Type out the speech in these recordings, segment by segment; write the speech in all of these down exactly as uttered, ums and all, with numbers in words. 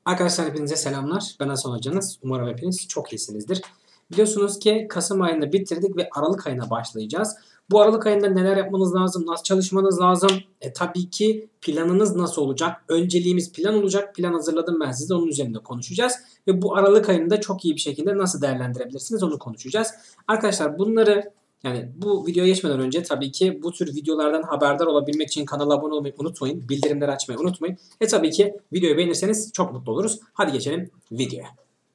Arkadaşlar hepinize selamlar. Ben Hasan Hocanız. Umarım hepiniz çok iyisinizdir. Biliyorsunuz ki Kasım ayını bitirdik ve Aralık ayına başlayacağız. Bu Aralık ayında neler yapmanız lazım, nasıl çalışmanız lazım? E, tabii ki planınız nasıl olacak? Önceliğimiz plan olacak. Plan hazırladım ben size, onun üzerinde konuşacağız. Ve bu Aralık ayında çok iyi bir şekilde nasıl değerlendirebilirsiniz onu konuşacağız. Arkadaşlar bunları yani bu videoya geçmeden önce tabii ki bu tür videolardan haberdar olabilmek için kanala abone olmayı unutmayın. Bildirimleri açmayı unutmayın. E tabii ki videoyu beğenirseniz çok mutlu oluruz. Hadi geçelim videoya.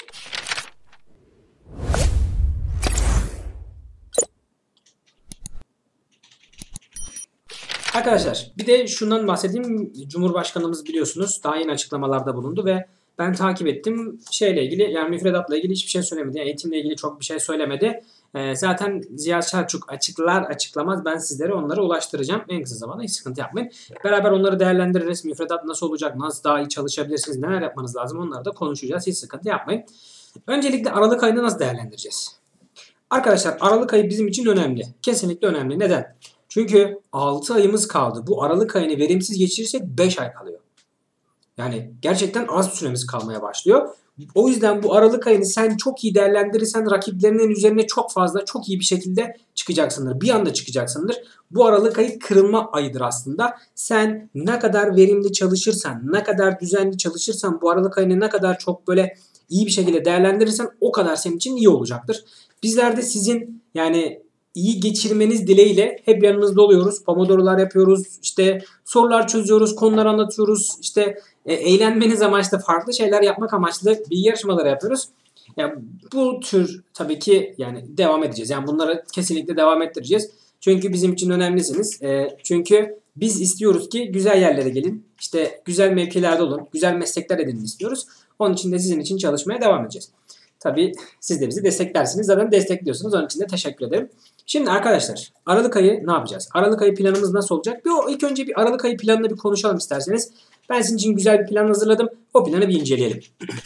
Arkadaşlar bir de şundan bahsedeyim. Cumhurbaşkanımız biliyorsunuz daha yeni açıklamalarda bulundu ve ben takip ettim. Şeyle ilgili, yani müfredatla ilgili hiçbir şey söylemedi. Yani eğitimle ilgili çok bir şey söylemedi. Ee, zaten Ziya Selçuk açıklar açıklamaz ben sizlere onları ulaştıracağım. En kısa zamanda hiç sıkıntı yapmayın. Beraber onları değerlendiririz. Müfredat nasıl olacak? Nasıl daha iyi çalışabilirsiniz? Neler yapmanız lazım? Onları da konuşacağız. Hiç sıkıntı yapmayın. Öncelikle Aralık ayını nasıl değerlendireceğiz? Arkadaşlar Aralık ayı bizim için önemli. Kesinlikle önemli. Neden? Çünkü altı ayımız kaldı. Bu Aralık ayını verimsiz geçirirsek beş ay kalıyor. Yani gerçekten az süremiz kalmaya başlıyor. O yüzden bu Aralık ayını sen çok iyi değerlendirirsen rakiplerinin üzerine çok fazla, çok iyi bir şekilde çıkacaksındır. Bir anda çıkacaksındır. Bu Aralık ayı kırılma ayıdır aslında. Sen ne kadar verimli çalışırsan, ne kadar düzenli çalışırsan, bu Aralık ayını ne kadar çok böyle iyi bir şekilde değerlendirirsen o kadar senin için iyi olacaktır. Bizler de sizin yani iyi geçirmeniz dileğiyle hep yanınızda oluyoruz. Pomodoro'lar yapıyoruz. İşte sorular çözüyoruz, konular anlatıyoruz. İşte e, eğlenmeniz amaçlı, farklı şeyler yapmak amaçlı bir yarışmaları yapıyoruz. Yani bu tür tabii ki yani devam edeceğiz. Yani bunları kesinlikle devam ettireceğiz. Çünkü bizim için önemlisiniz. E, çünkü biz istiyoruz ki güzel yerlere gelin. İşte güzel mevkilerde olun. Güzel meslekler edinin istiyoruz. Onun için de sizin için çalışmaya devam edeceğiz. Tabii siz de bizi desteklersiniz. Zaten destekliyorsunuz. Onun için de teşekkür ederim. Şimdi arkadaşlar Aralık ayı ne yapacağız? Aralık ayı planımız nasıl olacak? Bir o ilk önce bir Aralık ayı planını bir konuşalım isterseniz. Ben sizin için güzel bir plan hazırladım. O planı bir inceleyelim.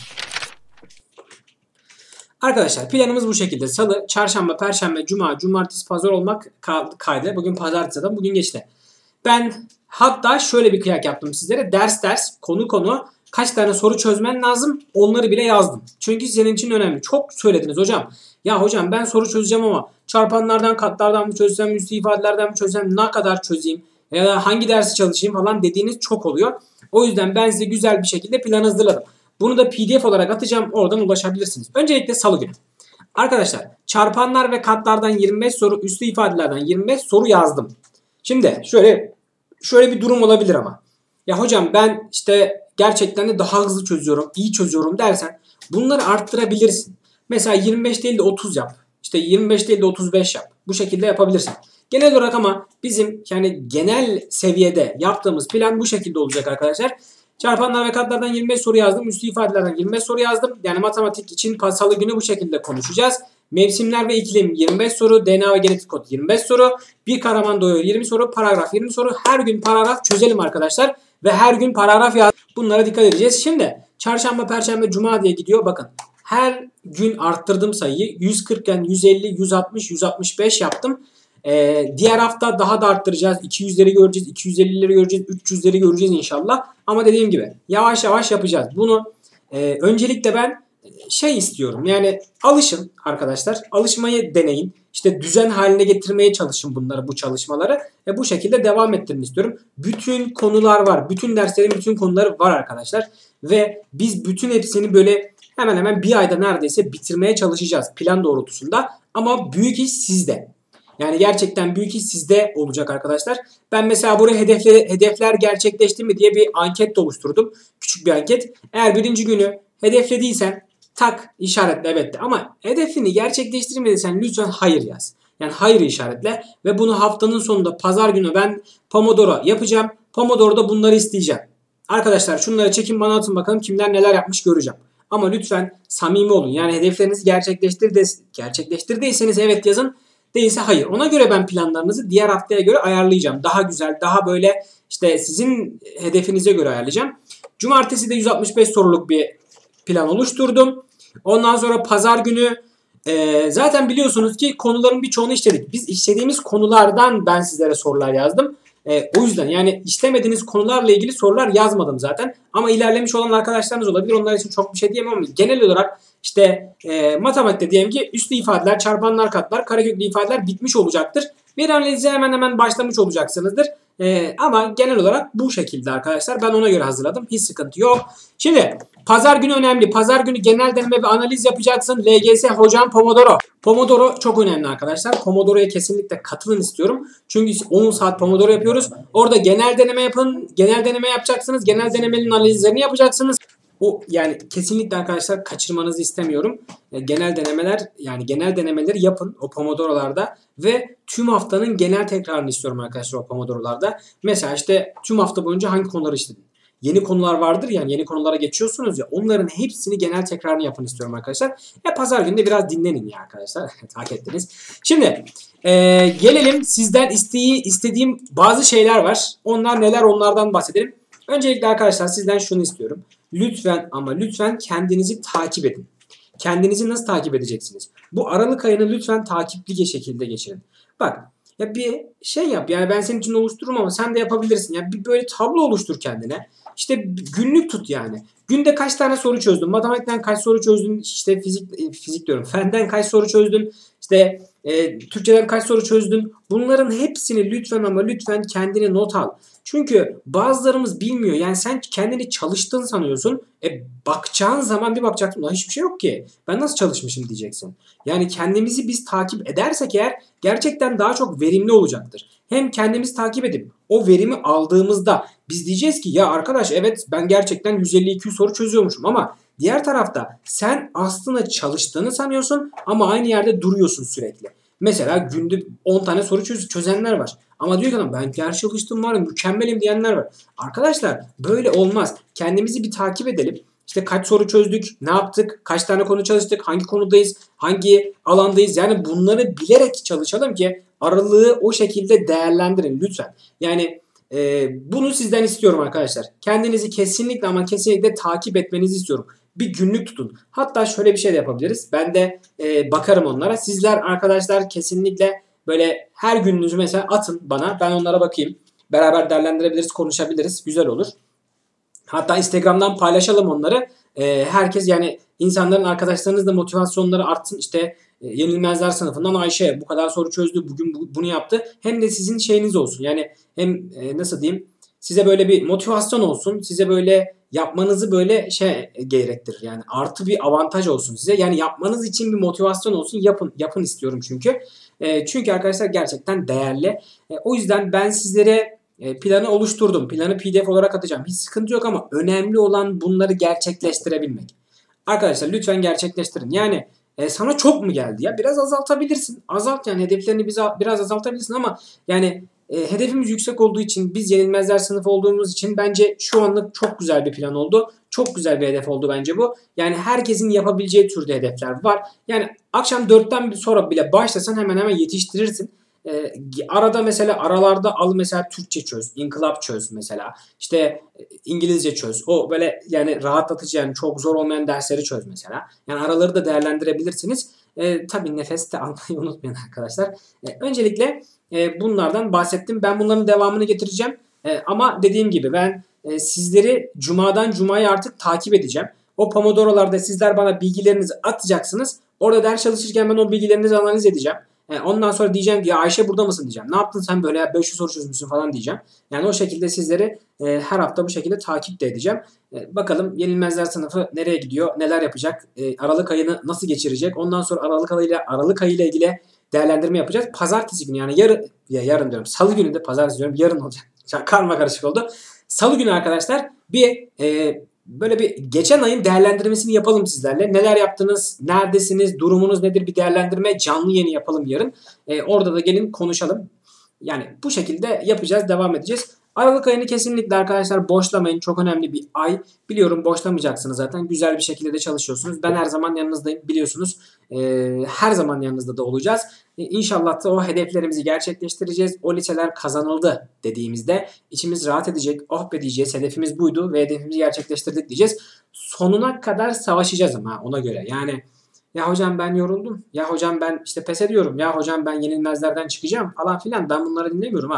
Arkadaşlar planımız bu şekilde. Salı, çarşamba, perşembe, cuma, cumartesi, pazar olmak kaydı. Bugün pazartesi zaten, bugün geçti. Ben hatta şöyle bir kıyak yaptım sizlere. Ders ders, konu konu kaç tane soru çözmen lazım onları bile yazdım. Çünkü senin için önemli. Çok söylediniz hocam. Ya hocam ben soru çözeceğim ama çarpanlardan, katlardan mı çözsem, üstü ifadelerden mi çözsem, ne kadar çözeyim ya da hangi dersi çalışayım falan dediğiniz çok oluyor. O yüzden ben size güzel bir şekilde plan hazırladım. Bunu da P D F olarak atacağım, oradan ulaşabilirsiniz. Öncelikle salı günü. Arkadaşlar çarpanlar ve katlardan yirmi beş soru, üstü ifadelerden yirmi beş soru yazdım. Şimdi şöyle şöyle bir durum olabilir ama. Ya hocam ben işte gerçekten de daha hızlı çözüyorum, iyi çözüyorum dersen bunları arttırabilirsin. Mesela yirmi beş değil de otuz yap. İşte yirmi beş değil de otuz beş yap. Bu şekilde yapabilirsin. Genel olarak ama bizim yani genel seviyede yaptığımız plan bu şekilde olacak arkadaşlar. Çarpanlar ve katlardan yirmi beş soru yazdım. Üstü ifadelerden yirmi beş soru yazdım. Yani matematik için salı günü bu şekilde konuşacağız. Mevsimler ve iklim yirmi beş soru. D N A ve genetik kod yirmi beş soru. Bir kahraman doğuyor yirmi soru. Paragraf yirmi soru. Her gün paragraf çözelim arkadaşlar. Ve her gün paragraf yaz. Bunlara dikkat edeceğiz. Şimdi çarşamba, perşembe, cuma diye gidiyor. Bakın her gün arttırdım sayıyı. yüz kırkken yüz elli, yüz altmış, yüz altmış beş yaptım. Ee, diğer hafta daha da arttıracağız. iki yüzleri göreceğiz, iki yüz ellileri göreceğiz, üç yüzleri göreceğiz inşallah. Ama dediğim gibi yavaş yavaş yapacağız. Bunu e, öncelikle ben şey istiyorum. Yani alışın arkadaşlar. Alışmayı deneyin. İşte düzen haline getirmeye çalışın bunları, bu çalışmaları. Ve bu şekilde devam ettirmek istiyorum. Bütün konular var. Bütün derslerin bütün konuları var arkadaşlar. Ve biz bütün hepsini böyle hemen hemen bir ayda neredeyse bitirmeye çalışacağız plan doğrultusunda. Ama büyük iş sizde. Yani gerçekten büyük iş sizde olacak arkadaşlar. Ben mesela buraya hedefler, hedefler gerçekleşti mi diye bir anket oluşturdum. Küçük bir anket. Eğer birinci günü hedeflediysen tak işaretle evet de. Ama hedefini gerçekleştirmediysen lütfen hayır yaz. Yani hayır işaretle ve bunu haftanın sonunda pazar günü ben Pomodoro yapacağım. Pomodoro'da bunları isteyeceğim. Arkadaşlar şunları çekin bana atın bakalım kimler neler yapmış göreceğim. Ama lütfen samimi olun. Yani hedeflerinizi gerçekleştirdi, gerçekleştirdiyseniz evet yazın. Değilse hayır. Ona göre ben planlarınızı diğer haftaya göre ayarlayacağım. Daha güzel, daha böyle işte sizin hedefinize göre ayarlayacağım. Cumartesi de yüz altmış beş soruluk bir plan oluşturdum. Ondan sonra pazar günü e, zaten biliyorsunuz ki konuların birçoğunu işledik. Biz işlediğimiz konulardan ben sizlere sorular yazdım. E, o yüzden yani işlemediğiniz konularla ilgili sorular yazmadım zaten. Ama ilerlemiş olan arkadaşlarınız olabilir. Onlar için çok bir şey diyemem ama genel olarak işte e, matematikte diyelim ki üslü ifadeler, çarpanlar, katlar, kareköklü ifadeler bitmiş olacaktır. Veri analizi hemen hemen başlamış olacaksınızdır. Ee, ama genel olarak bu şekilde arkadaşlar. Ben ona göre hazırladım. Hiç sıkıntı yok. Şimdi pazar günü önemli. Pazar günü genel deneme ve analiz yapacaksın. L G S hocam Pomodoro. Pomodoro çok önemli arkadaşlar. Pomodoro'ya kesinlikle katılın istiyorum. Çünkü on saat Pomodoro yapıyoruz. Orada genel deneme yapın. Genel deneme yapacaksınız. Genel denemenin analizlerini yapacaksınız. O yani kesinlikle arkadaşlar kaçırmanızı istemiyorum. E, genel denemeler yani genel denemeleri yapın o Pomodoro'larda ve tüm haftanın genel tekrarını istiyorum arkadaşlar o Pomodoro'larda. Mesela işte tüm hafta boyunca hangi konuları işledin? Yeni konular vardır yani yeni konulara geçiyorsunuz ya onların hepsini genel tekrarını yapın istiyorum arkadaşlar. E pazar günü de biraz dinlenin ya arkadaşlar. Hak ettiniz. Şimdi e, gelelim sizden isteği istediğim bazı şeyler var. Onlar neler onlardan bahsedelim. Öncelikle arkadaşlar sizden şunu istiyorum. Lütfen ama lütfen kendinizi takip edin. Kendinizi nasıl takip edeceksiniz? Bu Aralık ayını lütfen takipli şekilde geçirin. Bak ya bir şey yap yani ben senin için oluştururum ama sen de yapabilirsin. Ya bir böyle tablo oluştur kendine. İşte günlük tut yani. Günde kaç tane soru çözdün? Matematikten kaç soru çözdün? İşte fizik fizik diyorum. Fenden kaç soru çözdün? İşte e, Türkçeden kaç soru çözdün? Bunların hepsini lütfen ama lütfen kendine not al. Çünkü bazılarımız bilmiyor. Yani sen kendini çalıştın sanıyorsun. E bakacağın zaman bir bakacaksın. Ulan hiçbir şey yok ki. Ben nasıl çalışmışım diyeceksin. Yani kendimizi biz takip edersek eğer gerçekten daha çok verimli olacaktır. Hem kendimizi takip edip o verimi aldığımızda biz diyeceğiz ki ya arkadaş evet ben gerçekten yüz elli iki yüz soru çözüyormuşum ama diğer tarafta sen aslında çalıştığını sanıyorsun ama aynı yerde duruyorsun sürekli. Mesela günde on tane soru çöz çözenler var. Ama diyor ki adam ben ders çalıştım var mükemmelim diyenler var. Arkadaşlar böyle olmaz. Kendimizi bir takip edelim. İşte kaç soru çözdük, ne yaptık, kaç tane konu çalıştık, hangi konudayız, hangi alandayız. Yani bunları bilerek çalışalım ki aralığı o şekilde değerlendirin lütfen. Yani e, bunu sizden istiyorum arkadaşlar. Kendinizi kesinlikle ama kesinlikle takip etmenizi istiyorum. Bir günlük tutun. Hatta şöyle bir şey de yapabiliriz. Ben de e, bakarım onlara. Sizler arkadaşlar kesinlikle böyle her gününüzü mesela atın bana. Ben onlara bakayım. Beraber değerlendirebiliriz, konuşabiliriz. Güzel olur. Hatta Instagram'dan paylaşalım onları. E, herkes yani insanların arkadaşlarınız da motivasyonları artsın. İşte e, Yenilmezler sınıfından Ayşe bu kadar soru çözdü. Bugün bu, bunu yaptı. Hem de sizin şeyiniz olsun. Yani hem e, nasıl diyeyim size böyle bir motivasyon olsun. Size böyle yapmanızı böyle şey gerektirir. Yani artı bir avantaj olsun size. Yani yapmanız için bir motivasyon olsun. Yapın. Yapın istiyorum çünkü. E, çünkü arkadaşlar gerçekten değerli. E, o yüzden ben sizlere e, planı oluşturdum. Planı P D F olarak atacağım. Hiç sıkıntı yok ama önemli olan bunları gerçekleştirebilmek. Arkadaşlar lütfen gerçekleştirin. Yani e, sana çok mu geldi ya? Biraz azaltabilirsin. Azalt yani hedeflerini bize biraz azaltabilirsin ama yani e, hedefimiz yüksek olduğu için biz yenilmezler sınıfı olduğumuz için bence şu anlık çok güzel bir plan oldu. Çok güzel bir hedef oldu bence bu. Yani herkesin yapabileceği türde hedefler var. Yani akşam dörtten sonra bile başlasan hemen hemen yetiştirirsin. Ee, arada mesela aralarda al mesela Türkçe çöz, inkılap çöz mesela. İşte e, İngilizce çöz. O böyle yani rahatlatıcı yani çok zor olmayan dersleri çöz mesela. Yani araları da değerlendirebilirsiniz. Ee, tabii nefes de almayı unutmayın arkadaşlar. Ee, öncelikle e, bunlardan bahsettim. Ben bunların devamını getireceğim. E, ama dediğim gibi ben e, sizleri cumadan cumaya artık takip edeceğim. O Pomodoro'larda sizler bana bilgilerinizi atacaksınız. Orada ders çalışırken ben o bilgilerinizi analiz edeceğim. Ondan sonra diyeceğim ki ya Ayşe burada mısın diyeceğim. Ne yaptın sen böyle beş yüz soru çözmüşsün falan diyeceğim. Yani o şekilde sizleri e, her hafta bu şekilde takip de edeceğim. E, bakalım Yenilmezler sınıfı nereye gidiyor, neler yapacak, e, Aralık ayını nasıl geçirecek. Ondan sonra Aralık ayıyla Aralık ayıyla ilgili değerlendirme yapacağız. Pazartesi günü yani yarın ya yarın diyorum. Salı günü de pazartesi diyorum. Yarın olacak. Karma karışık oldu. Salı günü arkadaşlar bir e, böyle bir geçen ayın değerlendirmesini yapalım sizlerle. Neler yaptınız, neredesiniz, durumunuz nedir bir değerlendirme canlı yayını yapalım yarın. Ee, orada da gelin konuşalım. Yani bu şekilde yapacağız, devam edeceğiz. Aralık ayını kesinlikle arkadaşlar boşlamayın. Çok önemli bir ay. Biliyorum boşlamayacaksınız zaten. Güzel bir şekilde de çalışıyorsunuz. Ben her zaman yanınızdayım biliyorsunuz. Ee, her zaman yanınızda da olacağız. Ee, İnşallah da o hedeflerimizi gerçekleştireceğiz. O liseler kazanıldı dediğimizde içimiz rahat edecek. Oh be diyeceğiz. Hedefimiz buydu ve hedefimizi gerçekleştirdik diyeceğiz. Sonuna kadar savaşacağız ama ona göre. Yani ya hocam ben yoruldum. Ya hocam ben işte pes ediyorum. Ya hocam ben yenilmezlerden çıkacağım falan filan. Ben bunları dinlemiyorum ha.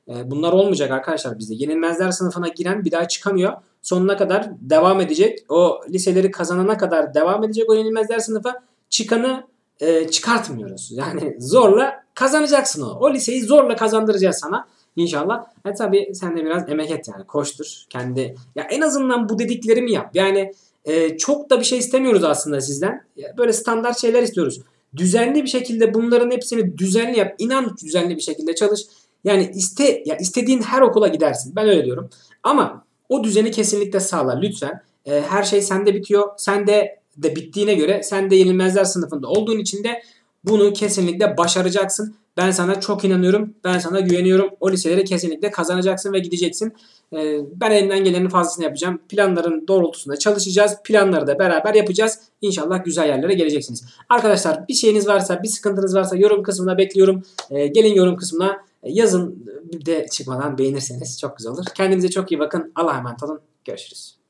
E, bunlar olmayacak arkadaşlar bizde. Yenilmezler sınıfına giren bir daha çıkamıyor. Sonuna kadar devam edecek. O liseleri kazanana kadar devam edecek o yenilmezler sınıfa. Çıkanı e, çıkartmıyoruz. Yani zorla kazanacaksın o. O liseyi zorla kazandıracağız sana. İnşallah. E tabi sen de biraz emek et yani. Koştur. Kendi. Ya en azından bu dediklerimi yap. Yani e, çok da bir şey istemiyoruz aslında sizden. Böyle standart şeyler istiyoruz. Düzenli bir şekilde bunların hepsini düzenli yap. İnan düzenli bir şekilde çalış. Yani iste ya istediğin her okula gidersin. Ben öyle diyorum. Ama o düzeni kesinlikle sağla lütfen. E, her şey sende bitiyor. Sende de bittiğine göre sen de yenilmezler sınıfında olduğun için de bunu kesinlikle başaracaksın. Ben sana çok inanıyorum. Ben sana güveniyorum. O liseleri kesinlikle kazanacaksın ve gideceksin. Ee, ben elimden gelenin fazlasını yapacağım. Planların doğrultusunda çalışacağız. Planları da beraber yapacağız. İnşallah güzel yerlere geleceksiniz. Arkadaşlar bir şeyiniz varsa, bir sıkıntınız varsa yorum kısmına bekliyorum. Ee, gelin yorum kısmına yazın. Bir de çıkmadan beğenirseniz çok güzel olur. Kendinize çok iyi bakın. Allah'a emanet olun. Görüşürüz.